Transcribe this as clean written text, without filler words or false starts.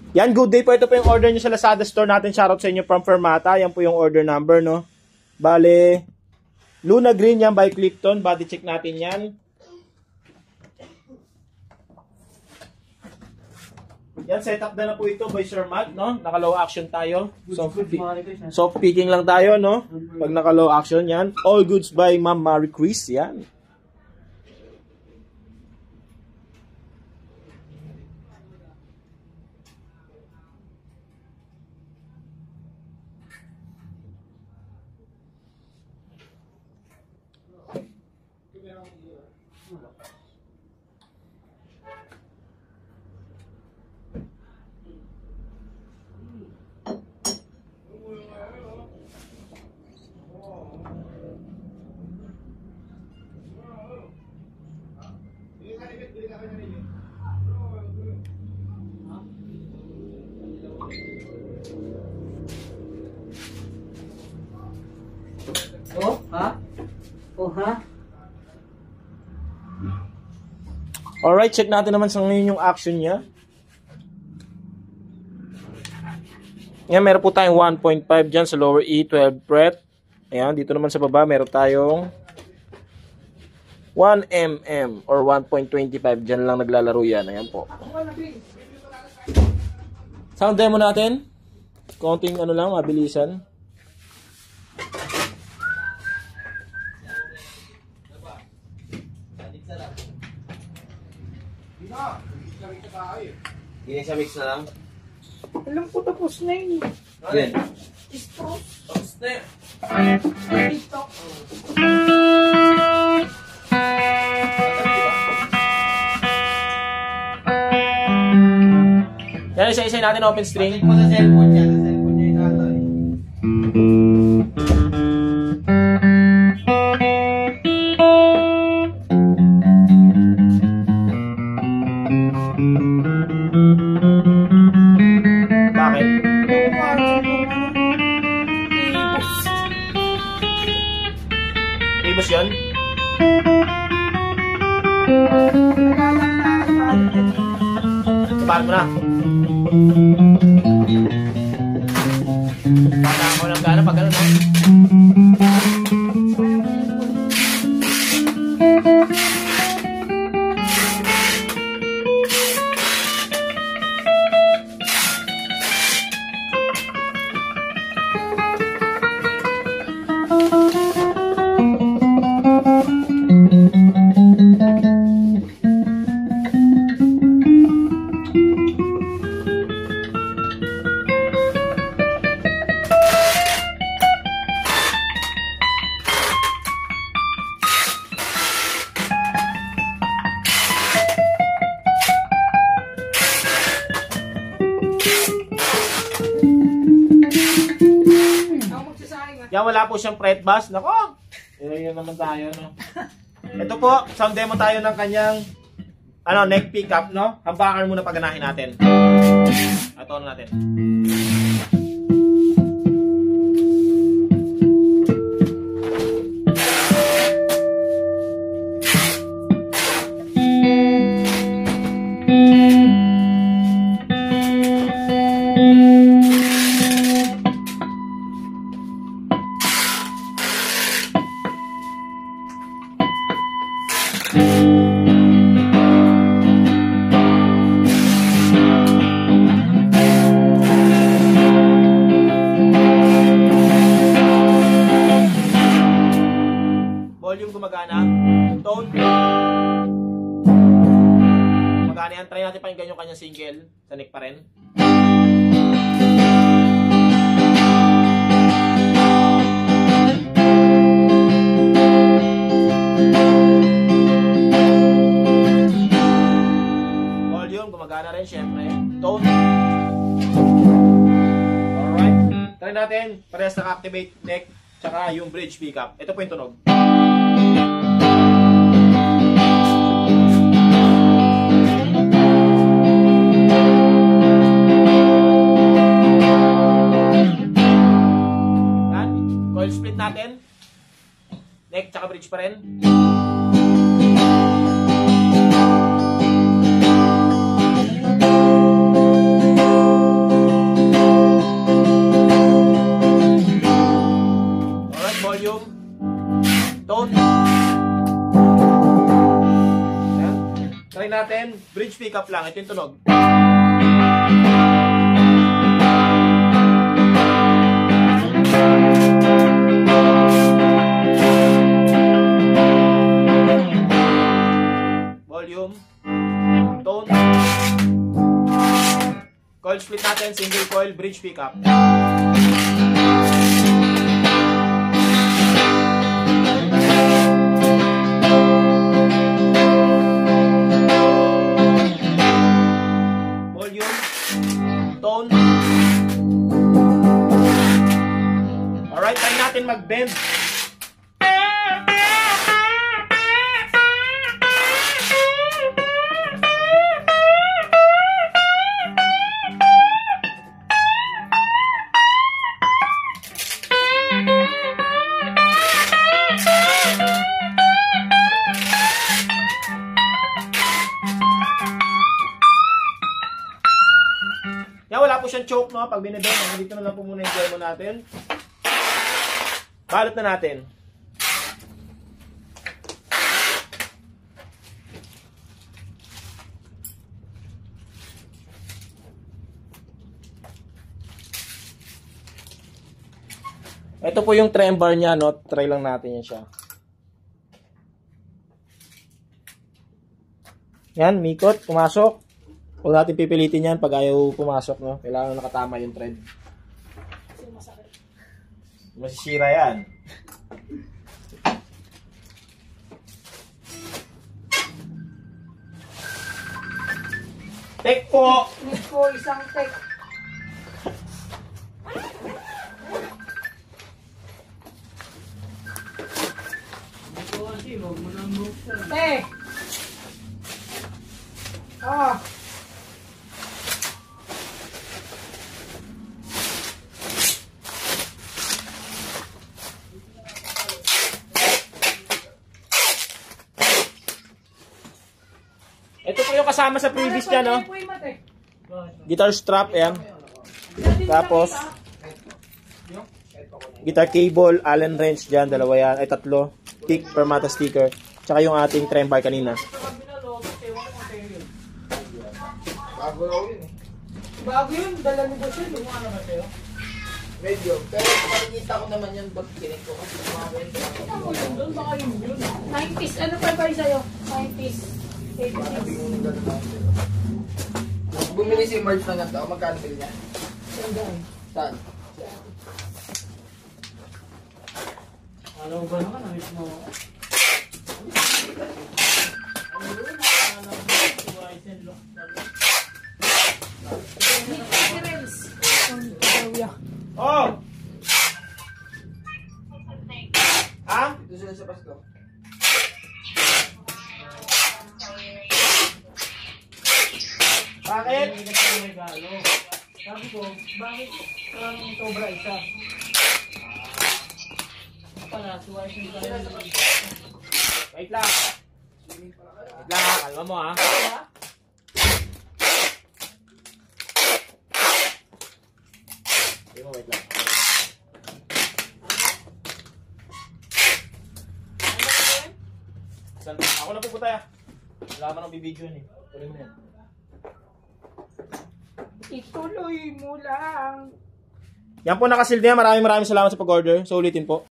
Yan, good day po. Ito po yung order nyo sa Lazada store natin. Shoutout sa inyo from Fermata. Yan po yung order number, no? Bale, Luna Green yan by Clifton. Body check natin yan. Yan, setup na po ito by Sir Matt, no? Naka-low action tayo. Soft picking lang tayo, no? Pag naka-low action, yan. All goods by Ma'am Marie Chris, yan. Oh, ha? Oh, ha? Alright, check natin naman sa ngayon yung action niya. Yan, meron po tayong 1.5 dyan sa lower E, 12 fret. Ayan, dito naman sa baba, meron tayong 1 mm or 1.25. Dyan lang naglalaro yan. Ayan po. Sound demo natin. Konting ano lang, mabilisan. Hindi sa mix na lang. Alam ko tapos na yun. Yan. Tapos na yun. Yan, isa-isa natin open string. Mo sa cellphone niya. Sa cellphone niya yung ato eh. Bakit? Ibos yun? Tapahan mo na. Bata ako ng gana pag gano'n, no? Yan, wala po siyang fret bass. Nako! Yun naman tayo, no? Ito po, sound demo tayo ng kanyang neck pickup, no? Hambakan muna paganahin natin. Ito na natin. Volume gumagana. Tone. Gumagana yan. Try natin pakinggan yung kanyang single. Sa neck pa rin. Volume gumagana rin syempre. Tone. Alright. Try natin. Parehas naka-activate neck. Tsaka yung bridge pickup. Ito po yung tunog. Yan. Coil split natin. Neck tsaka bridge pa rin. pickup lang. Ito yung tunog. Volume. Tone. Coil split natin, single coil, bridge pickup. Volume, tone. Alright, try natin mag-bend. Yan, wala po siyang choke, no? Pag binibend, dito na lang po muna yung demo natin. Balot na natin. Ito po yung trem bar niya, no? Try lang natin yan siya. Yan, mikot, pumasok. Huwag natin pipilitin yan pag ayaw pumasok, no? Kailangan nakatama yung thread. Masisira yan. Tek po! Need po isang tek. Tek! Ah! Ito po yung kasama sa previous niya, no? Guitar strap, yan. Tapos, guitar cable, Allen wrench dyan, dalawa yan, ay tatlo. Tick, permata sticker. Tsaka yung ating trem bar kanina. Bago raw yun eh. Bago yun, dala ni Boss yun. Ano ba sa'yo? Medyo. Pero makikita ko naman yun pag kinig ko kasi mga ganito. Ako yun doon, baka yun yun. 90s, ano pa ba sa'yo? 90s, 80s. Bumili si Marge na ganito. Magkano bill niya? Saan? Alam mo ba naman, ang mismo? Oh! Ha? Dito sila sa Pasko. Bakit? Sabi ko, bakit karang sobra isa? Pala, suwasin ka rin. Wait lang. Wait lang ha, kalma mo ha. Wait lang. Ako na pupunta ya. Wala pa nang bibidyo yun eh. Tuloy mo yan. Ituloy mo lang. Yan po nakasildi yan. Maraming salamat sa pag-order. So ulitin po.